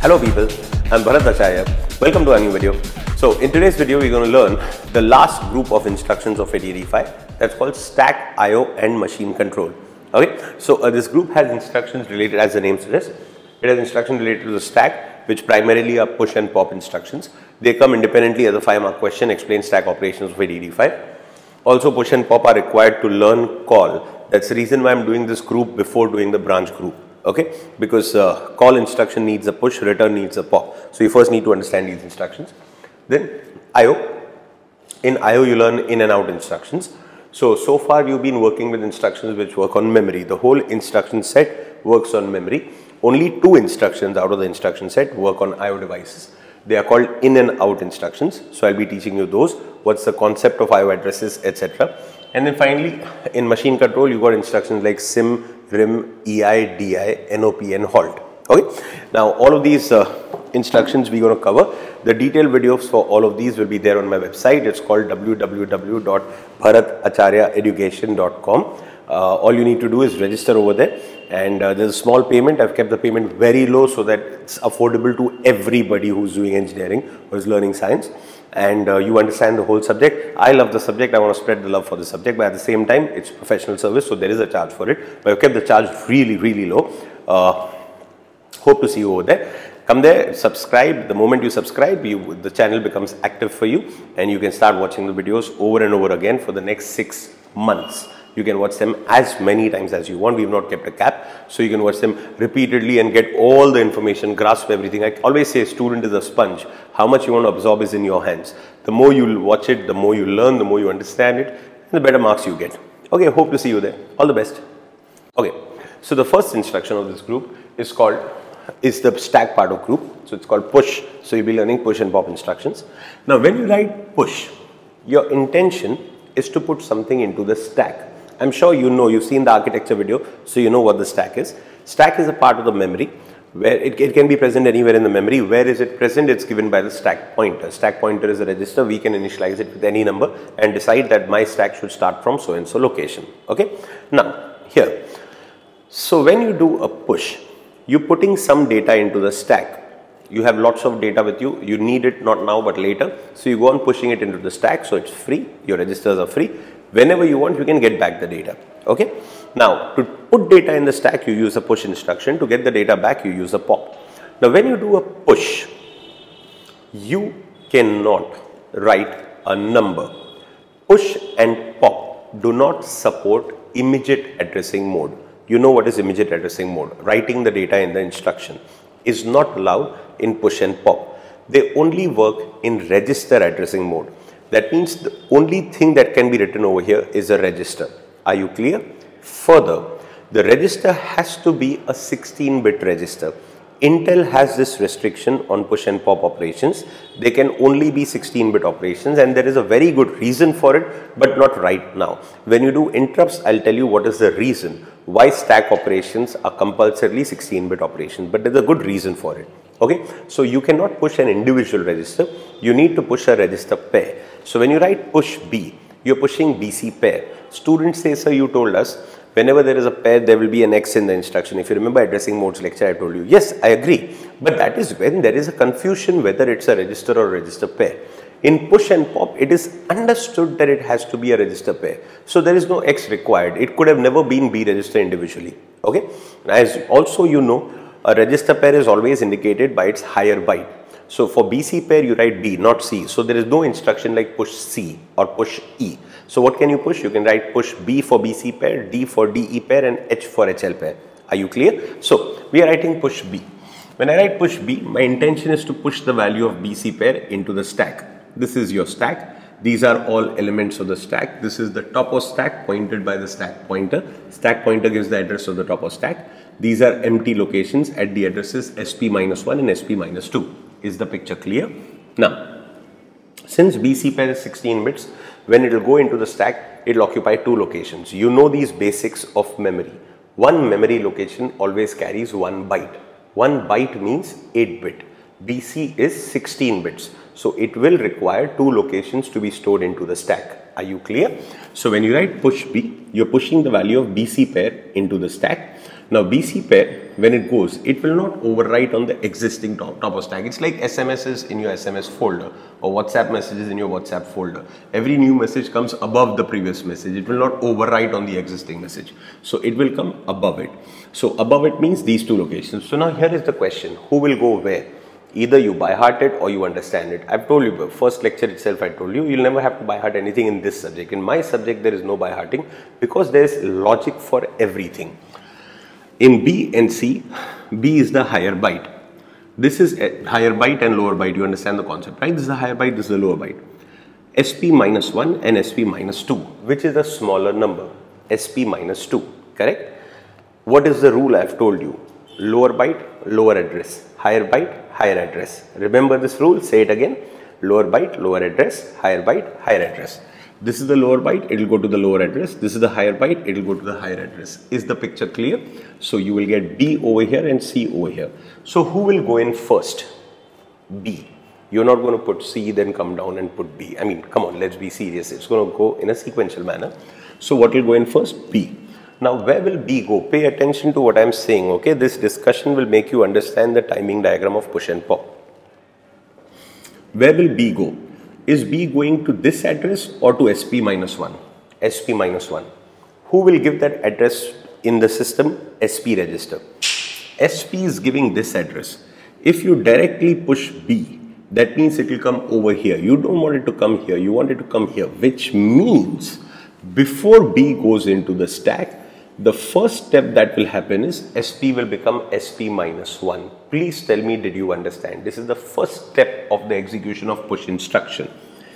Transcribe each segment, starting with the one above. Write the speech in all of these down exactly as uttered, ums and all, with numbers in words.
Hello people, I'm Bharat Acharya. Welcome to a new video. So in today's video, we're going to learn the last group of instructions of eight eighty-five. That's called stack, I O and machine control. Okay, so uh, this group has instructions related, as the name suggests, it has instructions related to the stack, which primarily are push and pop instructions. They come independently as a five mark question, explain stack operations of eight eighty-five. Also, push and pop are required to learn call. That's the reason why I'm doing this group before doing the branch group. Okay, because uh, call instruction needs a push, return needs a pop. So you first need to understand these instructions. Then I O. In I O you learn in and out instructions. So, so far you've been working with instructions which work on memory. The whole instruction set works on memory. Only two instructions out of the instruction set work on I O devices. They are called in and out instructions. So I'll be teaching you those. What's the concept of I O addresses, et cetera. And then finally, in machine control, you got instructions like sim, rim, E I, D I, N O P and halt. Okay. Now all of these uh, instructions we're going to cover. The detailed videos for all of these will be there on my website. It's called w w w dot bharat acharya education dot com. Uh, all you need to do is register over there, and uh, there's a small payment. I've kept the payment very low so that it's affordable to everybody who's doing engineering or is learning science, and uh, you understand the whole subject. I love the subject. I want to spread the love for the subject, but at the same time, it's professional service, so there is a charge for it. But I've kept the charge really, really low. Uh, hope to see you over there. Come there, subscribe. The moment you subscribe, you, the channel becomes active for you, and you can start watching the videos over and over again for the next six months. You can watch them as many times as you want. We've not kept a cap, so you can watch them repeatedly and get all the information, grasp everything. I always say student is a sponge. How much you want to absorb is in your hands. The more you watch it, the more you learn, the more you understand it, and the better marks you get. Okay, hope to see you there. All the best. Okay, so the first instruction of this group is called, is the stack part of group. So it's called push. So you'll be learning push and pop instructions. Now when you write push, your intention is to put something into the stack. I'm sure you know, you've seen the architecture video, so you know what the stack is. Stack is a part of the memory where it, it can be present anywhere in the memory. Where is it present? It's given by the stack pointer. Stack pointer is a register. We can initialize it with any number and decide that my stack should start from so and so location. Okay. Now here, so when you do a push, you're putting some data into the stack. You have lots of data with you. You need it not now but later. So you go on pushing it into the stack. So it's free. Your registers are free. Whenever you want, you can get back the data. Okay. Now to put data in the stack, you use a push instruction. To get the data back, you use a pop. Now when you do a push, you cannot write a number. Push and pop do not support immediate addressing mode. You know what is immediate addressing mode. Writing the data in the instruction is not allowed in push and pop. They only work in register addressing mode. That means the only thing that can be written over here is a register. Are you clear? Further, the register has to be a sixteen bit register. Intel has this restriction on push and pop operations. They can only be sixteen bit operations, and there is a very good reason for it, but not right now. When you do interrupts, I'll tell you what is the reason why stack operations are compulsorily sixteen bit operations, but there's a good reason for it. Okay, so you cannot push an individual register. You need to push a register pair. So when you write push B, you're pushing B C pair. Students say, sir, you told us whenever there is a pair, there will be an X in the instruction. If you remember addressing modes lecture, I told you, yes, I agree. But that is when there is a confusion whether it's a register or a register pair. In push and pop, it is understood that it has to be a register pair. So there is no X required. It could have never been B register individually. Okay. As also you know, a register pair is always indicated by its higher byte. So for B C pair, you write B, not C. So there is no instruction like push C or push E. So what can you push? You can write push B for B C pair, D for D E pair, and H for H L pair. Are you clear? So we are writing push B. When I write push B, my intention is to push the value of B C pair into the stack. This is your stack. These are all elements of the stack. This is the top of stack pointed by the stack pointer. Stack pointer gives the address of the top of stack. These are empty locations at the addresses S P minus one and S P minus two. Is the picture clear? Now, since B C pair is sixteen bits, when it will go into the stack, it will occupy two locations. You know these basics of memory. One memory location always carries one byte. One byte means eight bit. B C is sixteen bits. So it will require two locations to be stored into the stack. Are you clear? So when you write push B, you're pushing the value of B C pair into the stack. Now B C pair, when it goes, it will not overwrite on the existing top, top of stack. It's like S M Ses in your S M S folder or WhatsApp messages in your WhatsApp folder. Every new message comes above the previous message. It will not overwrite on the existing message. So it will come above it. So above it means these two locations. So now here is the question, who will go where? Either you by heart it or you understand it. I've told you, first lecture itself I told you, you'll never have to by heart anything in this subject. In my subject there is no by hearting because there is logic for everything. In B and C, B is the higher byte. This is a higher byte and lower byte. You understand the concept, right? This is the higher byte, this is the lower byte. S P minus one and S P minus two, which is a smaller number. S P minus two, correct? What is the rule I have told you? Lower byte, lower address. Higher byte, higher address. Remember this rule? Say it again. Lower byte, lower address. Higher byte, higher address. This is the lower byte, it will go to the lower address. This is the higher byte, it will go to the higher address. Is the picture clear? So you will get B over here and C over here. So who will go in first? B. You're not going to put C then come down and put B. I mean, come on, let's be serious. It's going to go in a sequential manner. So what will go in first? B. Now where will B go? Pay attention to what I'm saying, okay? This discussion will make you understand the timing diagram of push and pop. Where will B go? Is B going to this address or to S P minus one? S P minus one. Who will give that address in the system? S P register. S P is giving this address. If you directly push B, that means it will come over here. You don't want it to come here, you want it to come here, which means before B goes into the stack, the first step that will happen is S P will become S P minus one. Please tell me, did you understand? This is the first step of the execution of push instruction.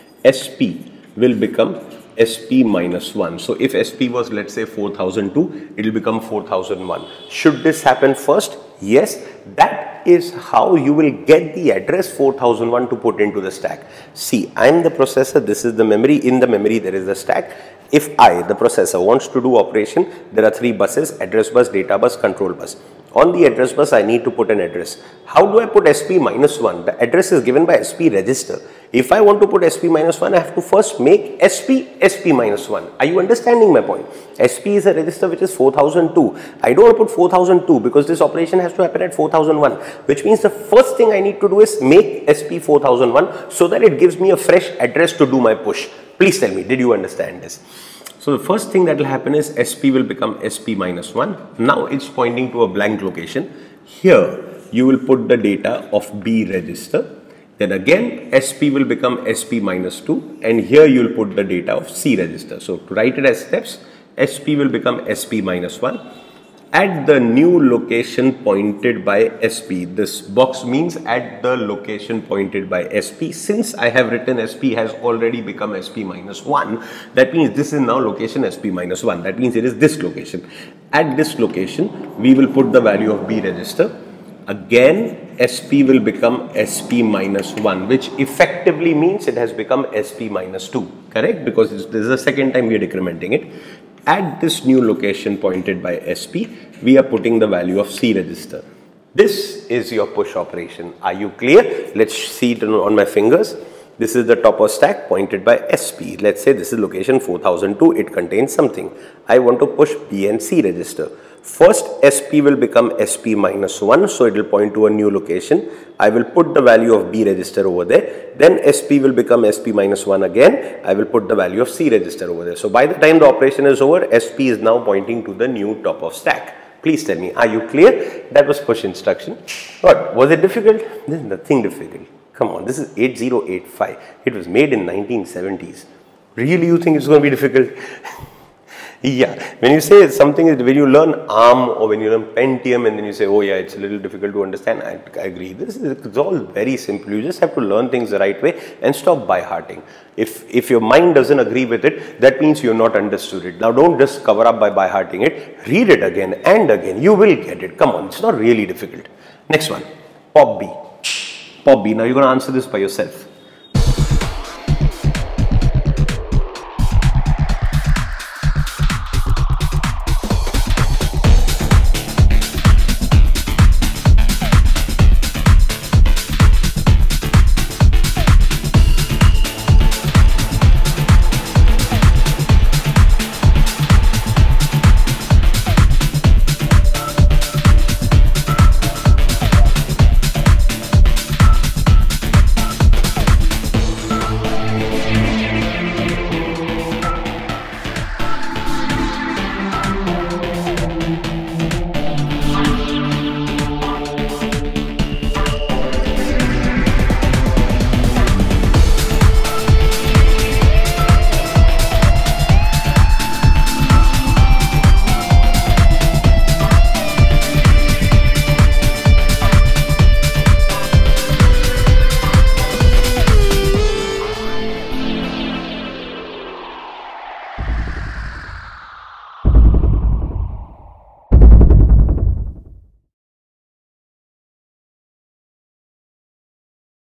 S P will become S P minus one. So if S P was, let's say, four thousand two, it will become four thousand one. Should this happen first? Yes, that is how you will get the address four thousand one to put into the stack. See, I am the processor, this is the memory, in the memory there is the stack. If I, the processor, wants to do operation, there are three buses: address bus, data bus, control bus. On the address bus, I need to put an address. How do I put S P minus one? The address is given by S P register. If I want to put S P minus one, I have to first make S P S P minus one. Are you understanding my point? S P is a register which is four thousand two. I don't want to put four thousand two because this operation has to happen at four thousand one, which means the first thing I need to do is make S P four thousand one so that it gives me a fresh address to do my push. Please tell me, did you understand this? So the first thing that will happen is S P will become S P minus one. Now it's pointing to a blank location. Here you will put the data of B register. Then again S P will become S P minus two, and here you will put the data of C register. So to write it as steps, S P will become S P minus one. At the new location pointed by S P, this box means at the location pointed by S P. Since I have written S P has already become S P minus one, that means this is now location S P minus one. That means it is this location. At this location, we will put the value of B register. Again, S P will become S P minus one, which effectively means it has become S P minus two, correct? Because this is the second time we are decrementing it. At this new location pointed by S P, we are putting the value of C register. This is your push operation. Are you clear? Let's see it on my fingers. This is the top of stack pointed by S P. Let's say this is location four thousand two. It contains something. I want to push B and C register. First, S P will become S P minus one, so it will point to a new location. I will put the value of B register over there. Then S P will become S P minus one again. I will put the value of C register over there. So by the time the operation is over, S P is now pointing to the new top of stack. Please tell me, are you clear? That was push instruction. What? Was it difficult? This is nothing difficult. Come on, this is eight zero eight five. It was made in nineteen seventies. Really, you think it's going to be difficult? Yeah, when you say something, when you learn ARM or when you learn Pentium and then you say, oh yeah, it's a little difficult to understand, I, I agree. This is it's all very simple. You just have to learn things the right way and stop by-hearting. If, if your mind doesn't agree with it, that means you're not understood it. Now don't just cover up by by-hearting it. Read it again and again. You will get it. Come on, it's not really difficult. Next one, Pop B. Pop B. Now you're going to answer this by yourself.